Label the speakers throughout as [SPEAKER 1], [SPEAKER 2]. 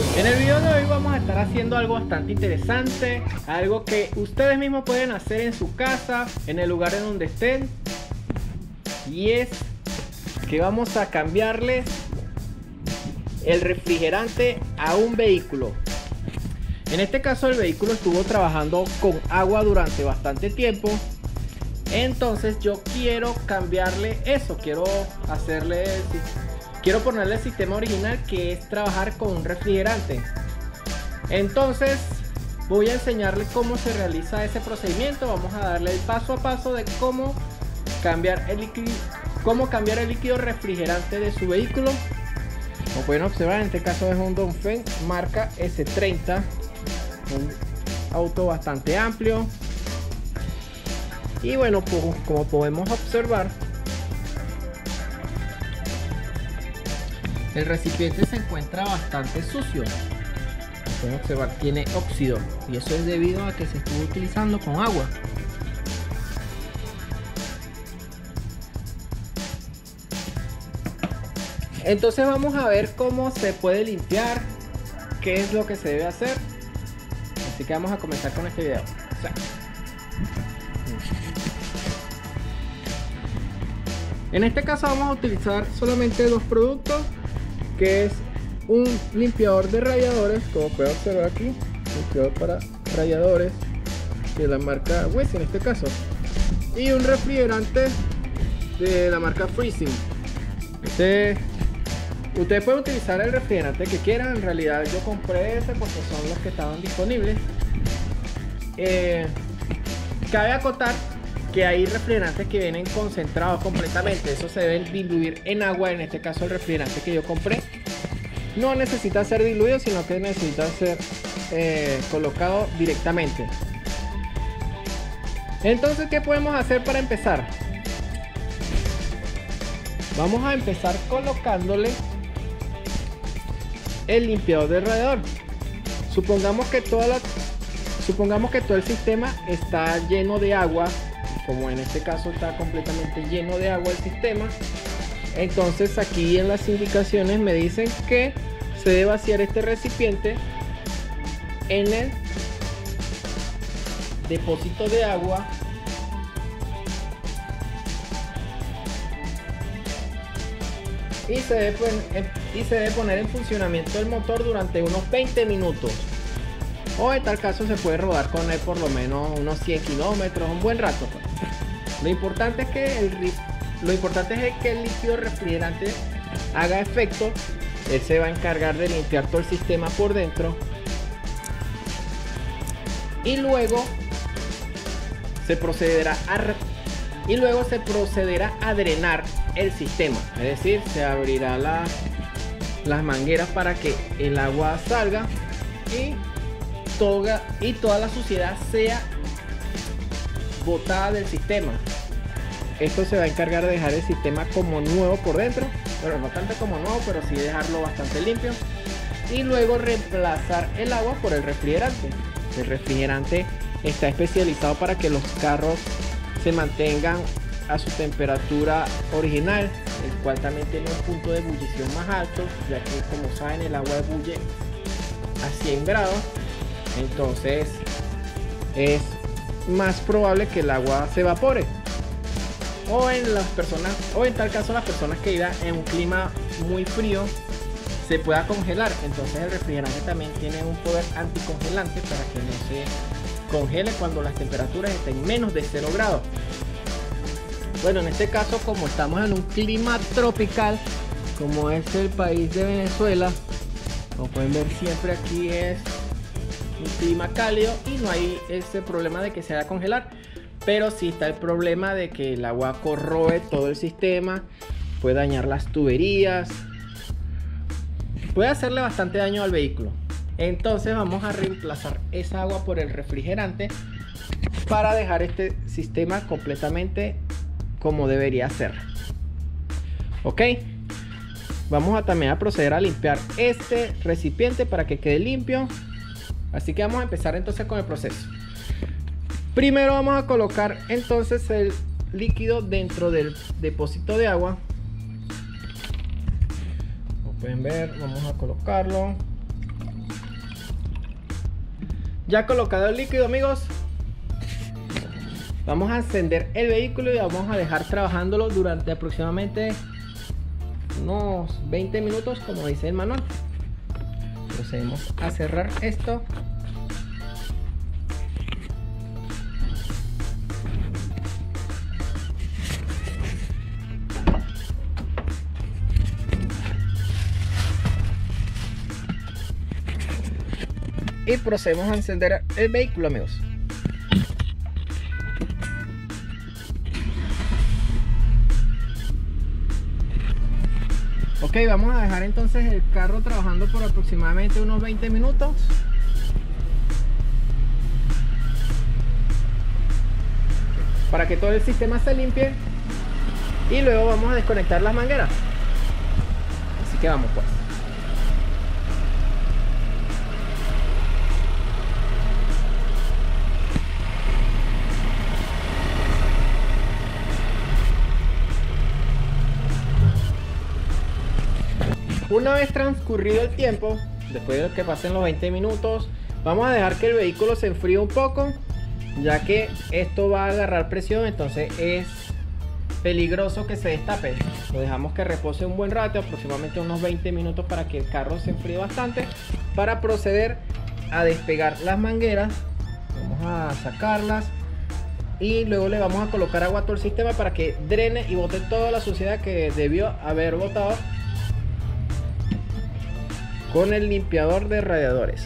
[SPEAKER 1] En el video de hoy vamos a estar haciendo algo bastante interesante, algo que ustedes mismos pueden hacer en su casa, en el lugar en donde estén, y es que vamos a cambiarle el refrigerante a un vehículo. En este caso el vehículo estuvo trabajando con agua durante bastante tiempo, entonces yo quiero cambiarle eso, quiero ponerle el sistema original, que es trabajar con un refrigerante. Entonces voy a enseñarle cómo se realiza ese procedimiento. Vamos a darle el paso a paso de cómo cambiar el líquido refrigerante de su vehículo. Como pueden observar, en este caso es un Dongfeng marca S30, un auto bastante amplio. Y bueno, pues, como podemos observar, el recipiente se encuentra bastante sucio. Como pueden observar, tiene óxido, y eso es debido a que se estuvo utilizando con agua. Entonces vamos a ver cómo se puede limpiar, qué es lo que se debe hacer. Así que vamos a comenzar con este video. En este caso vamos a utilizar solamente dos productos, que es un limpiador de radiadores, como pueden observar aquí, limpiador para radiadores de la marca West en este caso, y un refrigerante de la marca Freezing. Ustedes pueden utilizar el refrigerante que quieran. En realidad yo compré ese porque son los que estaban disponibles. Cabe acotar que hay refrigerantes que vienen concentrados completamente, eso se deben diluir en agua. En este caso el refrigerante que yo compré no necesita ser diluido, sino que necesita ser colocado directamente. Entonces, ¿qué podemos hacer para empezar? Vamos a empezar colocándole el limpiador de radiador. Supongamos que todo el sistema está lleno de agua, como en este caso está completamente lleno de agua el sistema. Entonces aquí en las indicaciones me dicen que se debe vaciar este recipiente en el depósito de agua y se debe poner en funcionamiento el motor durante unos 20 minutos, o en tal caso se puede rodar con él por lo menos unos 100 kilómetros, un buen rato. Lo importante es que el líquido refrigerante haga efecto. Él se va a encargar de limpiar todo el sistema por dentro, y luego se procederá a drenar el sistema, es decir, se abrirá las mangueras para que el agua salga y toda la suciedad sea botada del sistema. Esto se va a encargar de dejar el sistema como nuevo por dentro, pero no tanto como nuevo, pero sí dejarlo bastante limpio, y luego reemplazar el agua por el refrigerante. El refrigerante está especializado para que los carros se mantengan a su temperatura original, el cual también tiene un punto de ebullición más alto, ya que, como saben, el agua ebulle a 100 grados. Entonces es más probable que el agua se evapore, o en tal caso las personas que vivan en un clima muy frío se pueda congelar. Entonces el refrigerante también tiene un poder anticongelante para que no se congele cuando las temperaturas estén menos de 0 grados. Bueno, en este caso, como estamos en un clima tropical, como es el país de Venezuela, como pueden ver, siempre aquí es un clima cálido y no hay ese problema de que se vaya a congelar. Pero sí está el problema de que el agua corroe todo el sistema, puede dañar las tuberías, puede hacerle bastante daño al vehículo. Entonces vamos a reemplazar esa agua por el refrigerante para dejar este sistema completamente como debería ser. Ok, vamos también a proceder a limpiar este recipiente para que quede limpio. Así que vamos a empezar entonces con el proceso. Primero vamos a colocar entonces el líquido dentro del depósito de agua. Como pueden ver, vamos a colocarlo. Ya colocado el líquido, amigos, vamos a encender el vehículo y vamos a dejar trabajándolo durante aproximadamente unos 20 minutos, como dice el manual. Procedemos a cerrar esto. Y procedemos a encender el vehículo, amigos. Ok, vamos a dejar entonces el carro trabajando por aproximadamente unos 20 minutos. Para que todo el sistema se limpie. Y luego vamos a desconectar las mangueras. Así que vamos pues. Una vez transcurrido el tiempo, después de que pasen los 20 minutos, vamos a dejar que el vehículo se enfríe un poco, ya que esto va a agarrar presión, entonces es peligroso que se destape. Lo dejamos que repose un buen rato, aproximadamente unos 20 minutos, para que el carro se enfríe bastante, para proceder a despegar las mangueras. Vamos a sacarlas y luego le vamos a colocar agua a todo el sistema para que drene y bote toda la suciedad que debió haber botado con el limpiador de radiadores.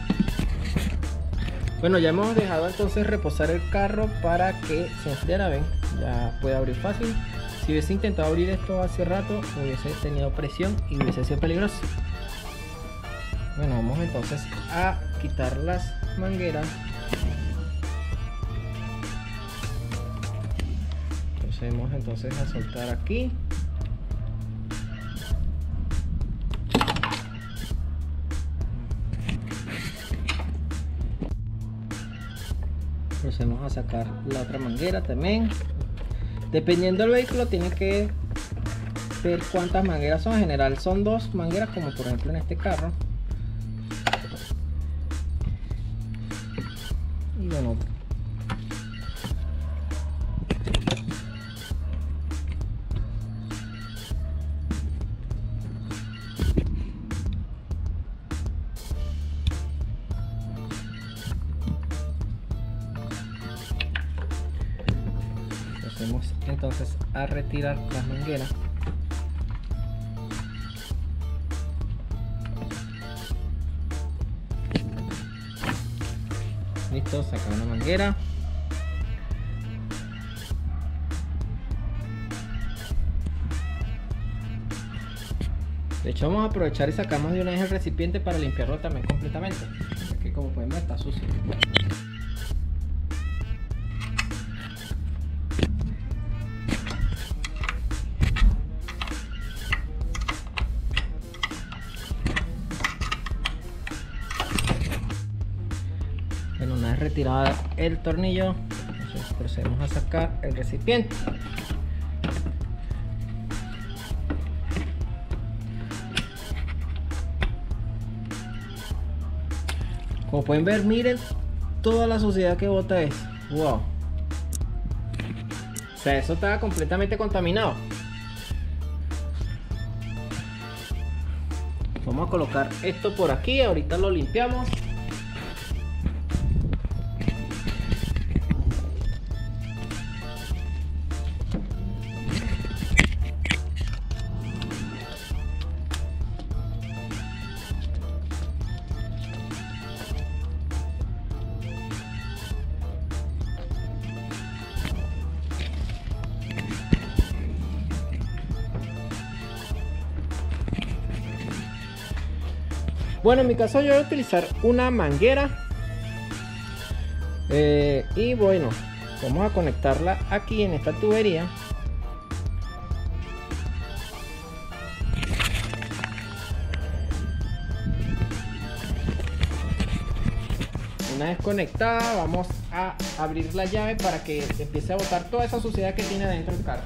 [SPEAKER 1] Bueno, ya hemos dejado entonces reposar el carro para que se enfriara. Ven, ya puede abrir fácil. Si hubiese intentado abrir esto hace rato, hubiese tenido presión y hubiese sido peligroso. Bueno, vamos entonces a quitar las mangueras. Procedemos entonces a soltar aquí. Procedemos a sacar la otra manguera también. Dependiendo del vehículo, tiene que ver cuántas mangueras son. En general son 2 mangueras, como por ejemplo en este carro. Y bueno, procedemos entonces a retirar las mangueras. Listo, sacar una manguera. De hecho, vamos a aprovechar y sacamos de una vez el recipiente para limpiarlo también completamente, que como pueden ver está sucio. Bueno, una vez retirado el tornillo, entonces procedemos a sacar el recipiente. Como pueden ver, miren toda la suciedad que bota eso. Wow. O sea, eso estaba completamente contaminado. Vamos a colocar esto por aquí, ahorita lo limpiamos. Bueno, en mi caso yo voy a utilizar una manguera y bueno, vamos a conectarla aquí en esta tubería. Una vez conectada, vamos a abrir la llave para que empiece a botar toda esa suciedad que tiene dentro del carro.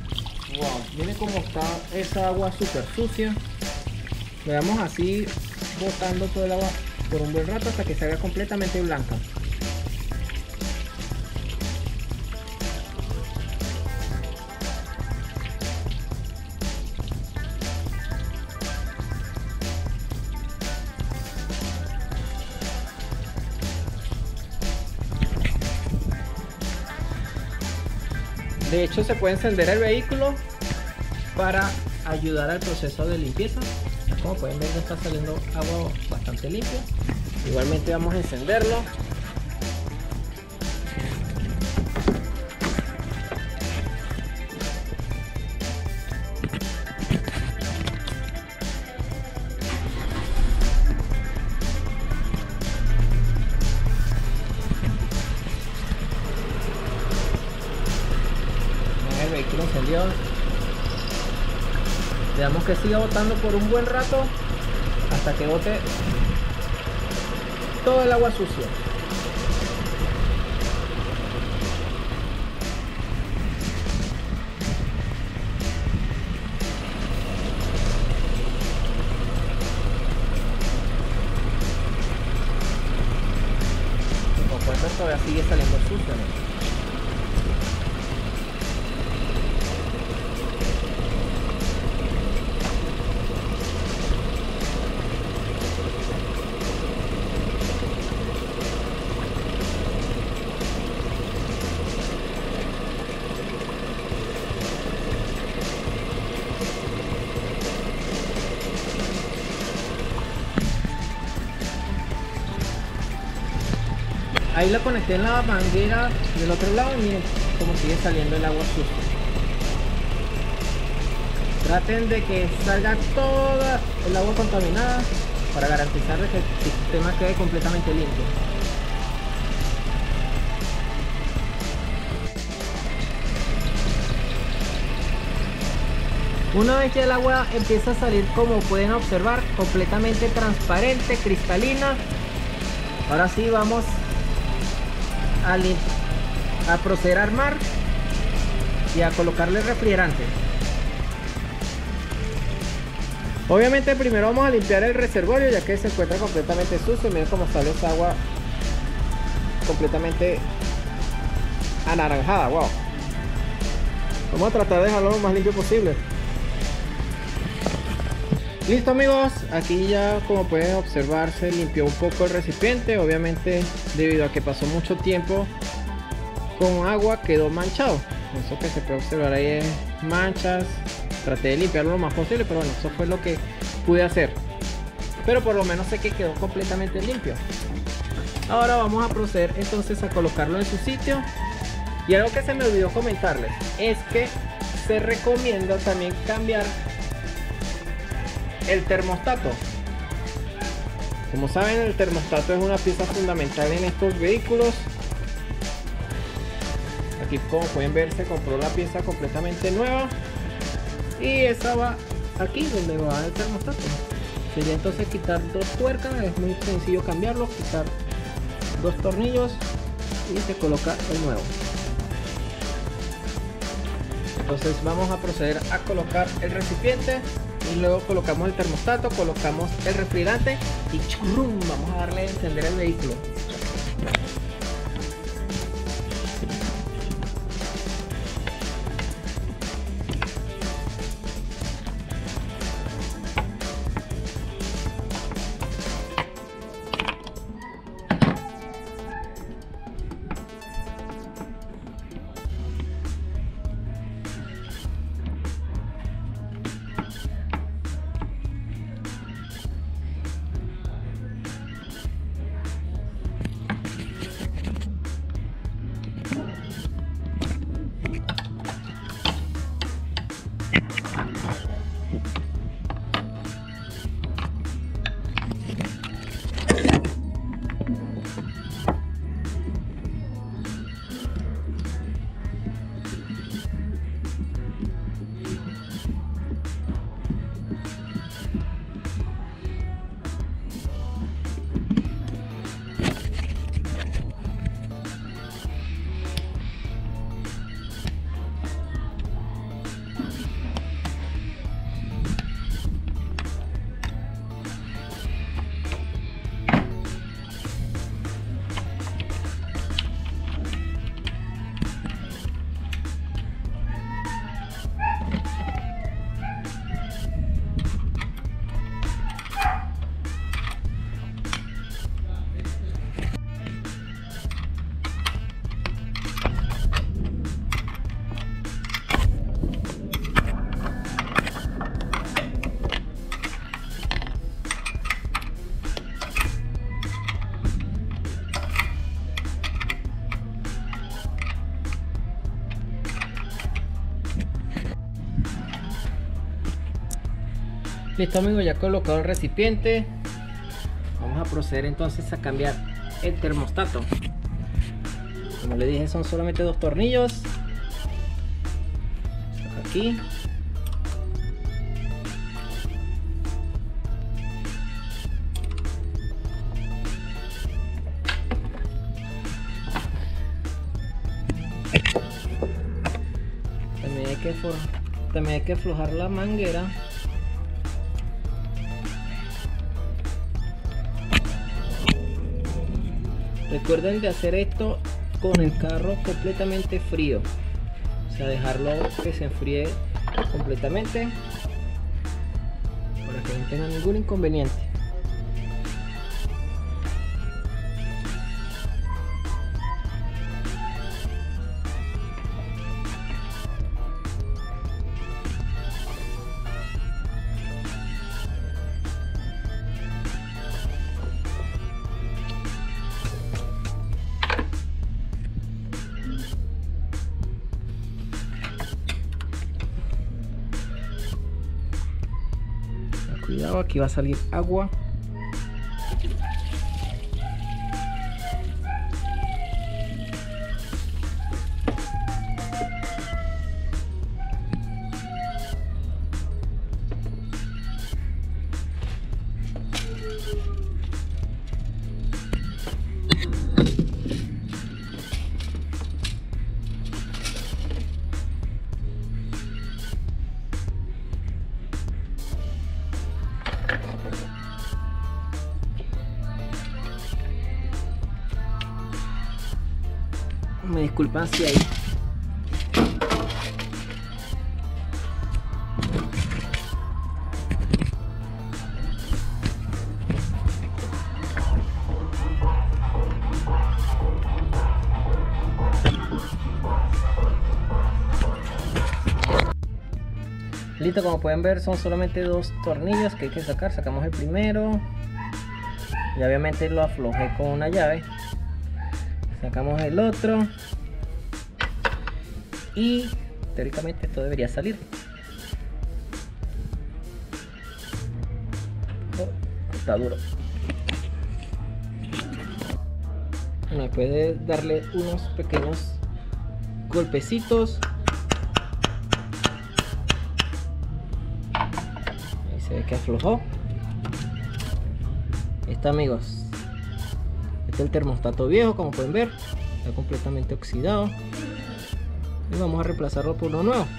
[SPEAKER 1] Wow, miren cómo está esa agua súper sucia. Le damos así botando todo el agua por un buen rato hasta que se haga completamente blanca. De hecho, se puede encender el vehículo para ayudar al proceso de limpieza. Como pueden ver, ya está saliendo agua bastante limpia. Igualmente vamos a encenderlo. El vehículo encendió. Le damos que siga botando por un buen rato hasta que bote todo el agua sucia. Por supuesto, todavía sigue saliendo sucio, ¿no? Ahí lo conecté en la manguera del otro lado y miren cómo sigue saliendo el agua sucia. Traten de que salga toda el agua contaminada para garantizar que el sistema quede completamente limpio. Una vez que el agua empieza a salir, como pueden observar, completamente transparente, cristalina, ahora sí vamos a proceder a armar y a colocarle refrigerante. Obviamente primero vamos a limpiar el reservorio, ya que se encuentra completamente sucio. Miren cómo sale esa agua completamente anaranjada. Wow. Vamos a tratar de dejarlo lo más limpio posible. Listo, amigos, aquí ya, como pueden observar, se limpió un poco el recipiente. Obviamente, debido a que pasó mucho tiempo con agua, quedó manchado. Eso que se puede observar ahí es manchas. Traté de limpiarlo lo más posible, pero bueno, eso fue lo que pude hacer. Pero por lo menos sé que quedó completamente limpio. Ahora vamos a proceder entonces a colocarlo en su sitio. Y algo que se me olvidó comentarles es que se recomienda también cambiar el termostato. Como saben, el termostato es una pieza fundamental en estos vehículos. Aquí, como pueden ver, se compró la pieza completamente nueva y esa va aquí donde va el termostato. Sería entonces quitar dos tuercas, es muy sencillo cambiarlo, quitar dos tornillos y se coloca el nuevo. Entonces vamos a proceder a colocar el recipiente y luego colocamos el termostato, colocamos el refrigerante y ¡churrum! Vamos a darle a encender el vehículo. Listo amigos, ya colocado el recipiente. Vamos a proceder entonces a cambiar el termostato. Como le dije, son solamente 2 tornillos. Aquí. También hay que aflojar la manguera. Recuerden de hacer esto con el carro completamente frío, o sea, dejarlo que se enfríe completamente para que no tenga ningún inconveniente. Cuidado, aquí va a salir agua. Me disculpan si hay listo. Como pueden ver, son solamente 2 tornillos que hay que sacar. Sacamos el primero y obviamente lo aflojé con una llave. Sacamos el otro y teóricamente esto debería salir. Oh, está duro. Bueno, puede darle unos pequeños golpecitos. Ahí se ve que aflojó. Ahí está amigos. Este es el termostato viejo, como pueden ver, está completamente oxidado y vamos a reemplazarlo por uno nuevo.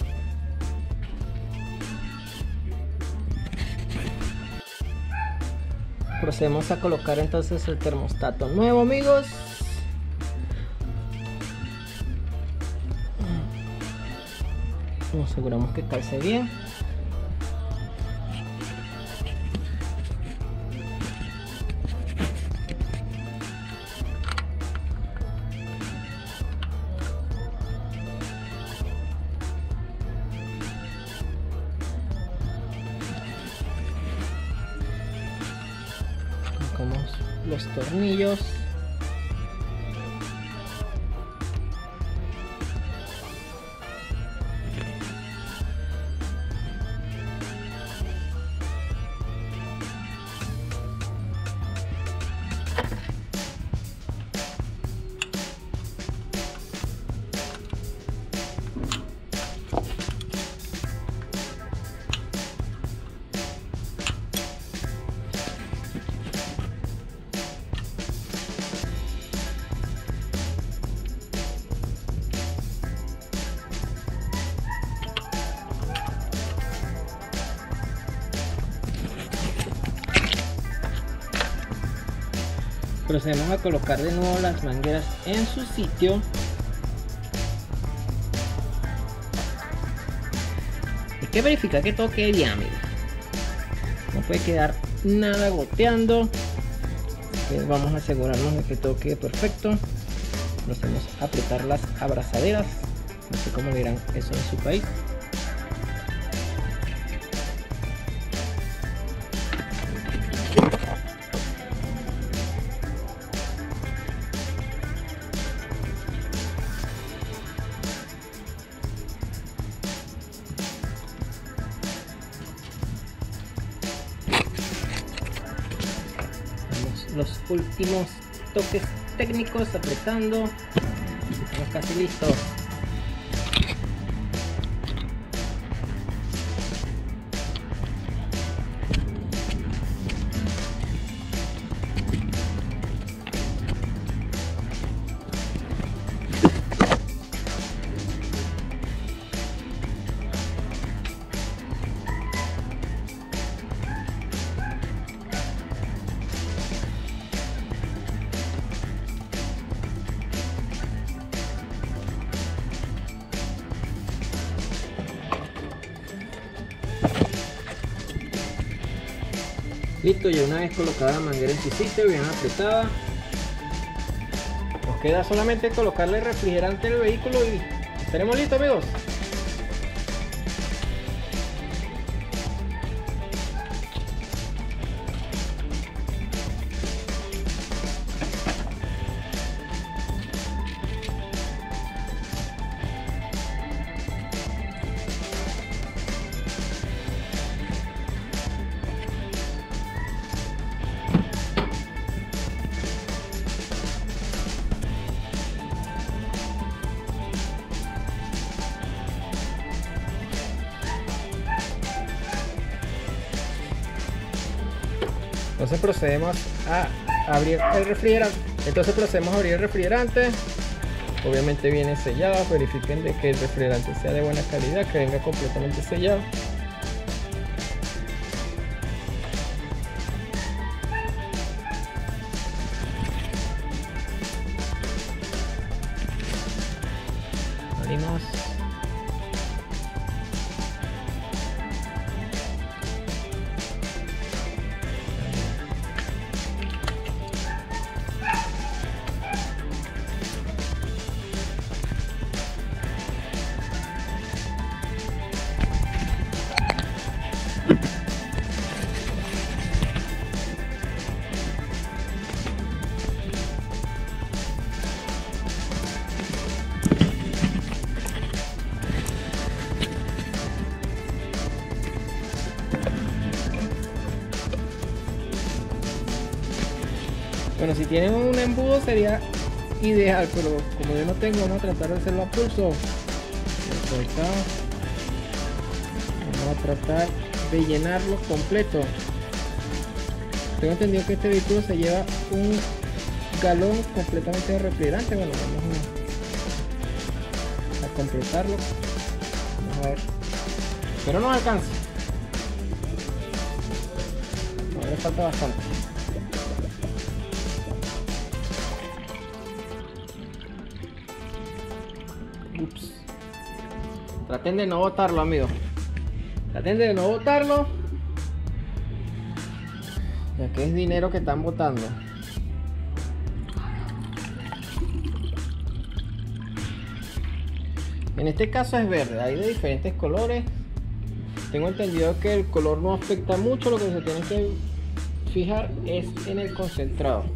[SPEAKER 1] Procedemos a colocar entonces el termostato nuevo amigos. Nos aseguramos que calce bien. Colocamos los tornillos. Procedemos a colocar de nuevo las mangueras en su sitio. Hay que verificar que todo quede bien, amigos. No puede quedar nada goteando. Vamos a asegurarnos de que todo quede perfecto. Procedemos a apretar las abrazaderas. No sé cómo dirán eso en su país. los últimos toques técnicos, apretando. Estamos casi listos. Listo, ya una vez colocada la manguera en su sitio, bien apretada, nos queda solamente colocarle el refrigerante al vehículo y estaremos listos, amigos. Entonces procedemos a abrir el refrigerante. Obviamente viene sellado. Verifiquen de que el refrigerante sea de buena calidad, que venga completamente sellado. Abrimos. Bueno, si tienen un embudo sería ideal, pero como yo no tengo, vamos a tratar de hacerlo a pulso. Vamos a tratar de llenarlo completo. Tengo entendido que este vehículo se lleva un galón completamente de refrigerante. Bueno, vamos a completarlo. Vamos a ver. Pero no alcanza. Ahora falta bastante. Ups. Traten de no botarlo, amigos. Traten de no botarlo, ya que es dinero que están botando. En este caso es verde, hay de diferentes colores. Tengo entendido que el color no afecta mucho, lo que se tiene que fijar es en el concentrado.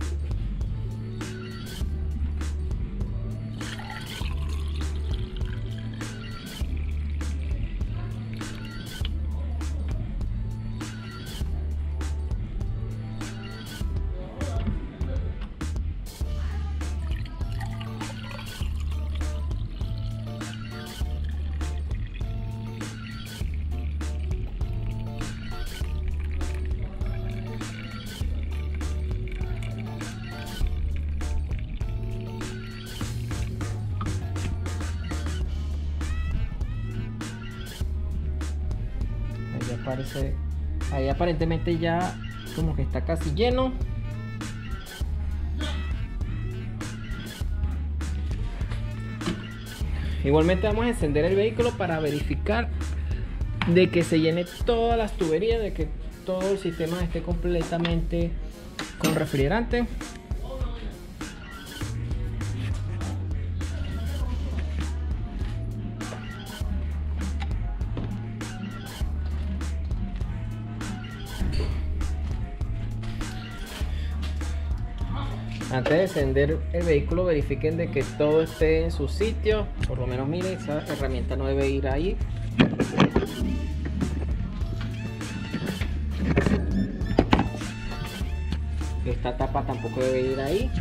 [SPEAKER 1] Ahí aparentemente ya como que está casi lleno. Igualmente vamos a encender el vehículo para verificar de que se llene todas las tuberías, de que todo el sistema esté completamente con refrigerante. Antes de encender el vehículo, verifiquen de que todo esté en su sitio. Por lo menos miren, esa herramienta no debe ir ahí. Esta tapa tampoco debe ir ahí.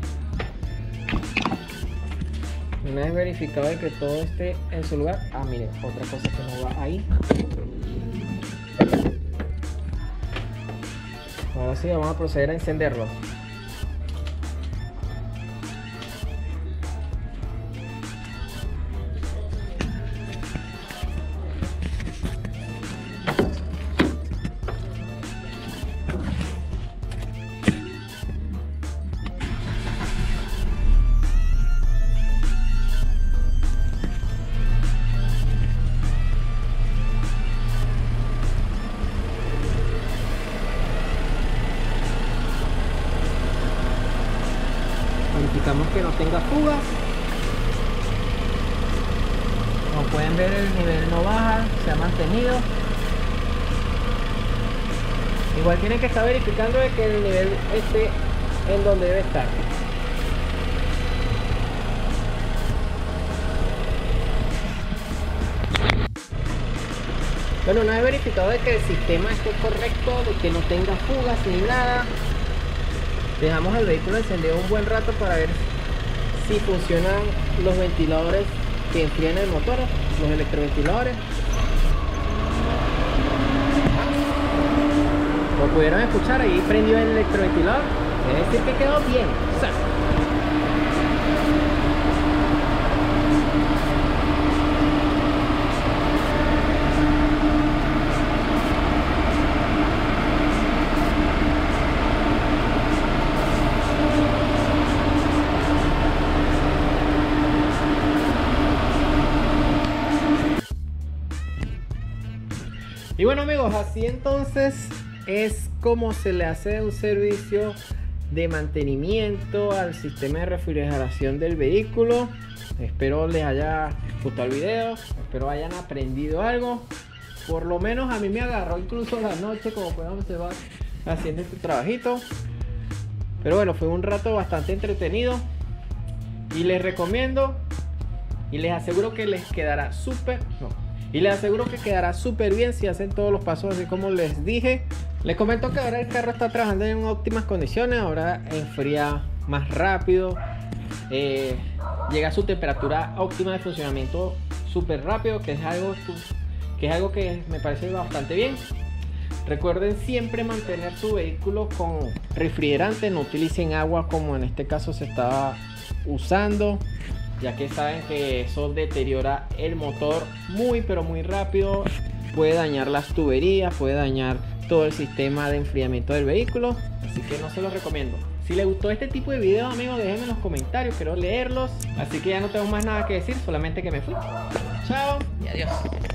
[SPEAKER 1] Una vez verificado de que todo esté en su lugar. Ah, mire, otra cosa que no va ahí. Ahora sí, vamos a proceder a encenderlo. Verificamos que no tenga fugas. Como pueden ver, el nivel no baja, se ha mantenido. Igual tienen que estar verificando de que el nivel esté en donde debe estar. Bueno, una vez verificado de que el sistema esté correcto, de que no tenga fugas ni nada, dejamos el vehículo encendido un buen rato para ver si funcionan los ventiladores que enfrían el motor, los electroventiladores. Como pudieron escuchar, ahí prendió el electroventilador, es decir que quedó bien. Y bueno amigos, así entonces es como se le hace un servicio de mantenimiento al sistema de refrigeración del vehículo. Espero les haya gustado el video, espero hayan aprendido algo. Por lo menos a mí me agarró incluso la noche, como pueden observar, haciendo este trabajito. Pero bueno, fue un rato bastante entretenido y les recomiendo y les aseguro que les quedará súper bien si hacen todos los pasos así como les dije. Les comento que ahora el carro está trabajando en óptimas condiciones, ahora enfría más rápido, llega a su temperatura óptima de funcionamiento súper rápido, que es algo que me parece bastante bien. Recuerden siempre mantener su vehículo con refrigerante, no utilicen agua como en este caso se estaba usando, ya que saben que eso deteriora el motor muy pero muy rápido, puede dañar las tuberías, puede dañar todo el sistema de enfriamiento del vehículo, así que no se los recomiendo. Si les gustó este tipo de videos amigos, déjenme en los comentarios, quiero leerlos, así que ya no tengo más nada que decir, solamente que me fui. Chao y adiós.